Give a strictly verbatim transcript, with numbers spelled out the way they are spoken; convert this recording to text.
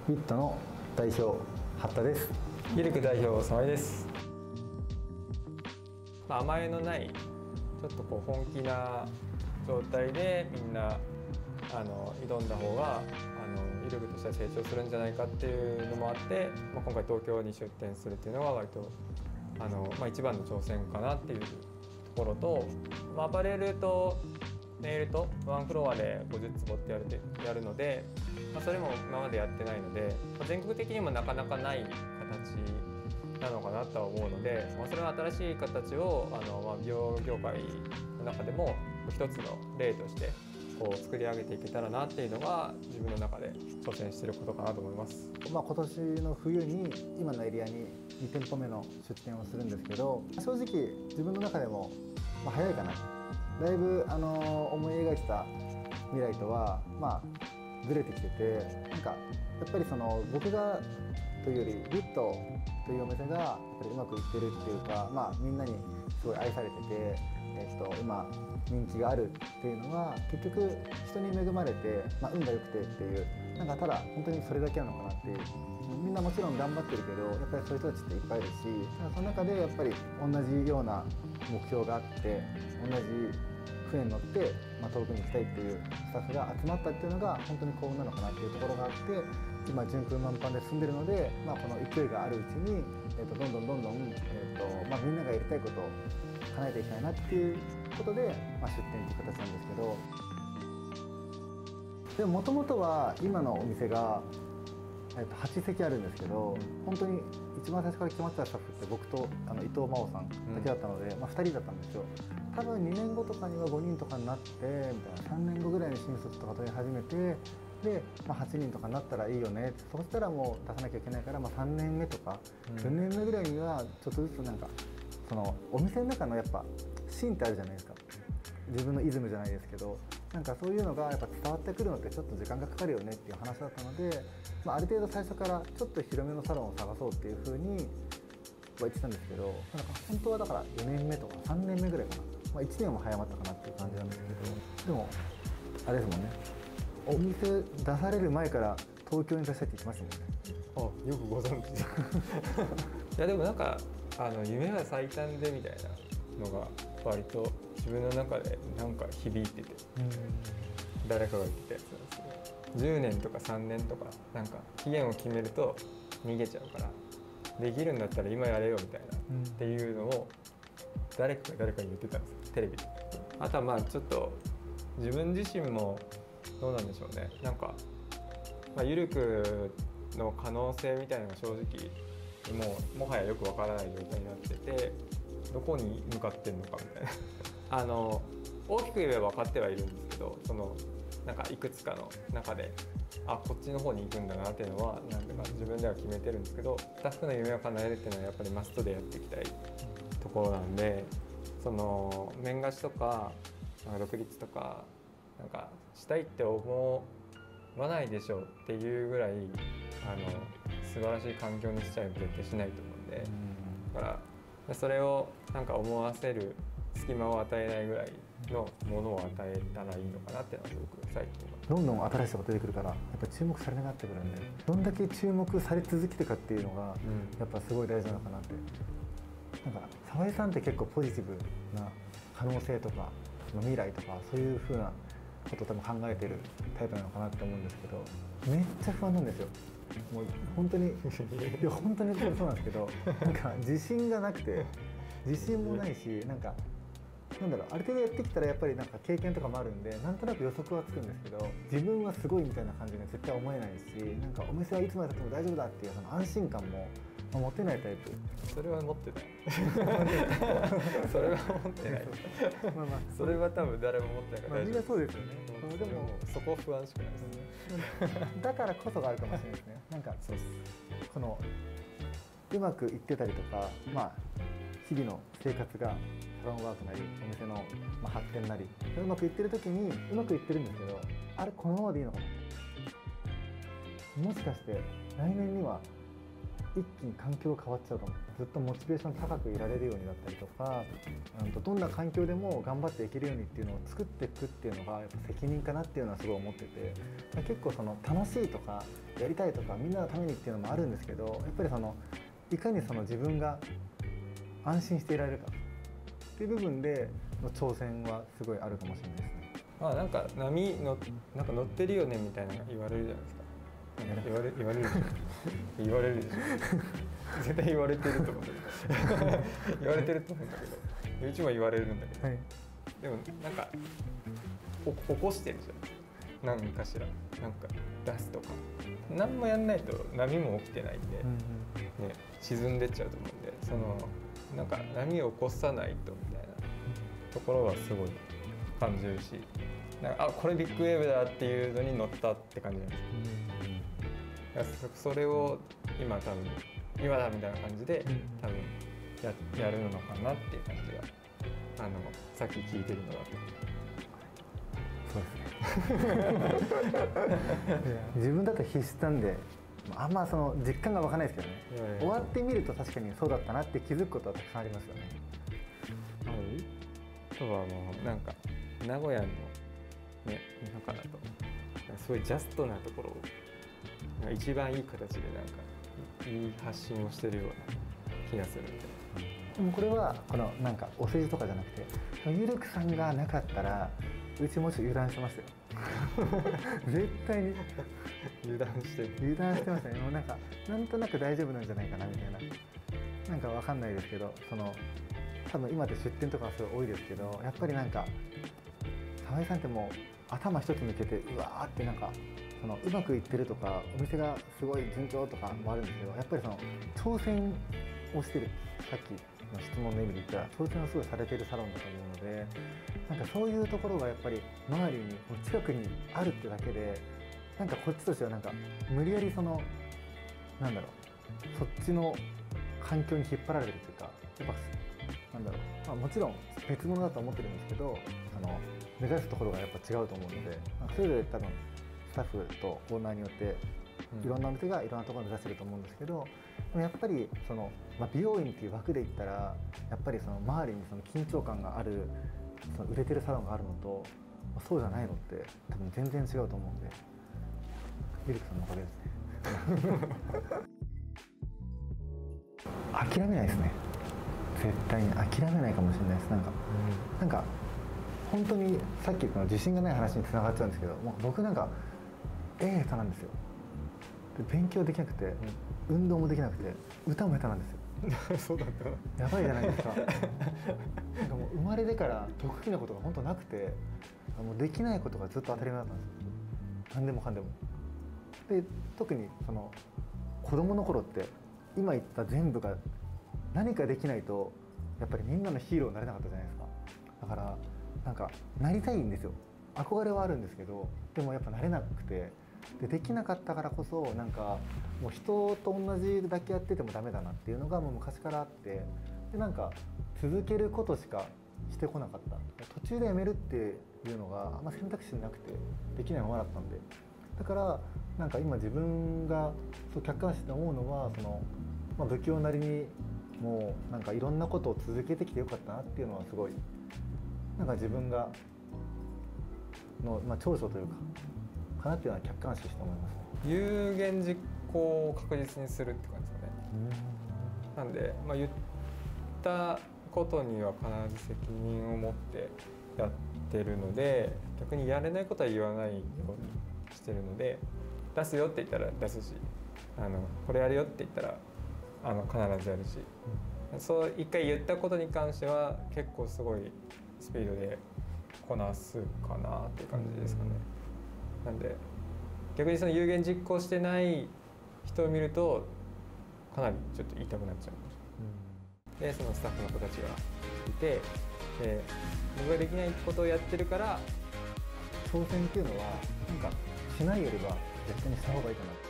ウィットの代表八田です。 ゆるく代表沢井です。まあ、甘えのないちょっとこう本気な状態でみんなあの挑んだ方があのゆるくとしては成長するんじゃないかっていうのもあって、まあ、今回東京に出店するっていうのが割とあの、まあ、一番の挑戦かなっていうところと、まあ、アパレルとネイルとワンフロアでごじゅっつぼってやるでやるので、まあ、それも今までやってないので、まあ、全国的にもなかなかない形なのかなとは思うので、まあ、それは新しい形をあの、まあ、美容業界の中でも一つの例としてこう作り上げていけたらなっていうのが自分の中で挑戦していることかなと思います。 まあ、今年の冬に今のエリアににてんぽめの出店をするんですけど、正直自分の中でも、まあ、早いかな、だいぶあの思い描いてた未来とはまあずれてきてて、なんかやっぱりその僕がというよりウィットというお店がやっぱりうまくいってるっていうか、まあ、みんなにすごい愛されてて、えっと、今人気があるっていうのは結局人に恵まれて、まあ、運が良くてっていう、なんかただ本当にそれだけなのかなっていう。みんなもちろん頑張ってるけど、やっぱりそういう人たちっていっぱいいるし、その中でやっぱり同じような目標があって同じ船に乗って、まあ、遠くに行きたいっていうスタッフが集まったっていうのが本当に幸運なのかなっていうところがあって、今順風満帆で進んでるので、まあ、この勢いがあるうちに、えー、とどんどんどんどん、えーとまあ、みんながやりたいことを叶えていきたいなっていうことで、まあ、出店っていう形なんですけど、でももともとは今のお店が、えー、とはちせきあるんですけど、本当に一番最初から決まってたスタッフって僕とあの伊藤真央さんだけだったので、うん、まあ、ふたりだったんですよ。多分にねんごとかにはごにんとかになってみたいな、さんねんごぐらいに新卒とか取り始めて、で、まあ、はちにんとかになったらいいよねって、そしたらもう出さなきゃいけないから、まあ、さんねんめとかよねんめぐらいにはちょっとずつなんかそのお店の中のやっぱ芯ってあるじゃないですか、自分のイズムじゃないですけど、なんかそういうのがやっぱ伝わってくるのってちょっと時間がかかるよねっていう話だったので、まあ、ある程度最初からちょっと広めのサロンを探そうっていうふうには言ってたんですけど、なんか本当はだからよねんめとかさんねんめぐらいかな、まあ、いちねんも早まったかなっていう感じなんですけど、でもあれですもんね、お店出される前から東京に出したいって言ってましたもんね。 あ、よくご存知いやでもなんかあの夢は最短でみたいなのが割と自分の中でなんか響いてて、誰かが言ってたやつなんですけど、じゅうねんとかさんねんとかなんか期限を決めると逃げちゃうから、できるんだったら今やれよみたいな、うん、っていうのを誰かが誰かに言ってたんですよ、テレビで。あとはまあちょっと自分自身もどうなんでしょうね、なんか、まあ、ゆるくの可能性みたいなのが正直もうもはやよくわからない状態になってて、どこに向かってんのかみたいなあの大きく言えば分かってはいるんですけど、そのなんかいくつかの中であこっちの方に行くんだなっていうのはなんていうか自分では決めてるんですけど、スタッフの夢を叶えるっていうのはやっぱりマストでやっていきたいところなんで、その面貸しとかなんか独立とかなんかしたいって思わないでしょうっていうぐらいあの素晴らしい環境にしちゃえば絶対しないと思うんで、だからそれをなんか思わせる隙間を与えないぐらいのものを与えたらいいのかなっていうのはすごく最近はどんどん新しい人が出てくるからやっぱ注目されなくなってくるんで、どんだけ注目され続けてるかっていうのがやっぱすごい大事なのかなって、なんか沢井さんって結構ポジティブな可能性とか未来とかそういう風なことを多分考えてるタイプなのかなって思うんですけど、めっちゃ不安なんですよ。もう本当にいや本当にそうなんですけど、なんか自信がなくて、自信もないし、なんかなんだろう、ある程度やってきたらやっぱりなんか経験とかもあるんでなんとなく予測はつくんですけど、自分はすごいみたいな感じには絶対思えないし、なんかお店はいつまでたっても大丈夫だっていうその安心感も持てないタイプ。 それは持ってないそれは持ってないまあまあそれは多分誰も持ってないから大丈夫、まあ、 みんなそうですよね。 でもそこ不安しかないですねだからこそがあるかもしれないですね。なんかそうこのうまくいってたりとか、まあ日々の生活がサロンワークなりお店の、まあ、発展なりうまくいってる時にうまくいってるんですけど、あれこのままでいいのかな、もしかして来年には一気に環境が変わっちゃうと思う。ずっとモチベーション高くいられるようにだったりとか、うんとどんな環境でも頑張っていけるようにっていうのを作っていくっていうのがやっぱ責任かなっていうのはすごい思ってて、結構その楽しいとかやりたいとかみんなのためにっていうのもあるんですけど、やっぱりそのいかにその自分が安心していられるかっていう部分での挑戦はすごいあるかもしれないですね。 まあなんか波のなんか乗ってるよねみたいなの言われるじゃないですか。言われ言われるでしょ言われるでしょ絶対言われてると思うんだけど言われてると思うんだけど、うちも言われるんだけど、はい、でもなんか起こしてるじゃん、何かしらなんか出すとか何もやんないと波も起きてないんで、うんうんね、沈んでっちゃうと思うんで、そのなんか波を起こさないとみたいなところはすごい感じるし、なんかあこれビッグウェーブだっていうのに乗ったって感じなんですよ、うん、それを今多分今だみたいな感じで多分 や, やるのかなっていう感じがあのさっき聞いてるのだと。 そうですね自分だと必死なんであんまその実感が湧かないですけどね。いやいや終わってみると確かにそうだったなって気づくことはたくさんありますよね。 あとはもうなんか名古屋のね中だとすごいジャストなところを一番いい形でなんかいい発信をしてるような気がするんで。 でもこれはこのなんかお世辞とかじゃなくて、ゆるくさんがなかったらうちもうちょっと油断してましたよ絶対に油断してる油断してましたね。もうなんかなんとなく大丈夫なんじゃないかなみたいな、なんかわかんないですけど、その多分今って出店とかはすごい多いですけど、やっぱりなんか沢井さんってもう頭一つ抜けてうわーってなんかそのうまくいってるとかお店がすごい順調とかもあるんですけど、やっぱりその挑戦をしてる、さっきの質問の意味で言ったら挑戦をすごいされてるサロンだと思うので、なんかそういうところがやっぱり周りに近くにあるってだけで、なんかこっちとしてはなんか無理やりそのなんだろうそっちの環境に引っ張られてるというか、やっぱなんだろう、まあ、もちろん別物だと思ってるんですけど、あの目指すところがやっぱ違うと思うので、まあ、それぞれ多分スタッフとオーナーによっていろんなお店がいろんなところに目指せると思うんですけど、でもやっぱりその、まあ、美容院っていう枠で言ったらやっぱりその周りにその緊張感があるその売れてるサロンがあるのと、まあ、そうじゃないのって多分全然違うと思うんで、ミルクさんのおかげですね諦めないですね。絶対に諦めないかもしれないです。なんか、うん、なんか本当にさっきの自信がない話につながっちゃうんですけど、もう僕なんか絵下手なんですよ。で勉強できなくて、うん、運動もできなくて歌も下手なんですよそうだったやばいじゃないですかなんかもう生まれてから得意なことが本当なくて、もうできないことがずっと当たり前だったんですよ。何でもかんでも。で特にその子供の頃って今言った全部が何かできないとやっぱりみんなのヒーローになれなかったじゃないですか。だからなんかなりたいんですよ。憧れはあるんですけど、でもやっぱなれなくて、でできなかったからこそなんかもう人と同じだけやっててもダメだなっていうのがもう昔からあって、でなんか続けることしかしてこなかった。途中でやめるっていうのがあんま選択肢なくてできないままだったんで、だからなんか今自分がそう客観視して思うのは、その、まあ、不器用なりにもうなんかいろんなことを続けてきてよかったなっていうのはすごいなんか自分がの、まあ、長所というかかなっていうのは客観視して思いますね。 有言実行を確実にするって感じですかね。なんで、まあ、言ったことには必ず責任を持ってやってるので、逆にやれないことは言わないようにしてるので、出すよって言ったら出すし、あのこれやるよって言ったらあの必ずやるし、うん、そう一回言ったことに関しては結構すごいスピードでこなすかなっていう感じですかね。うん、なんで逆にその有言実行してない人を見るとかなりちょっと言いたくなっちゃう。うん、でそのスタッフの子たちがいて、で僕ができないことをやってるから、 挑戦っていうのはなんかしないよりは絶対にした方がいいかなって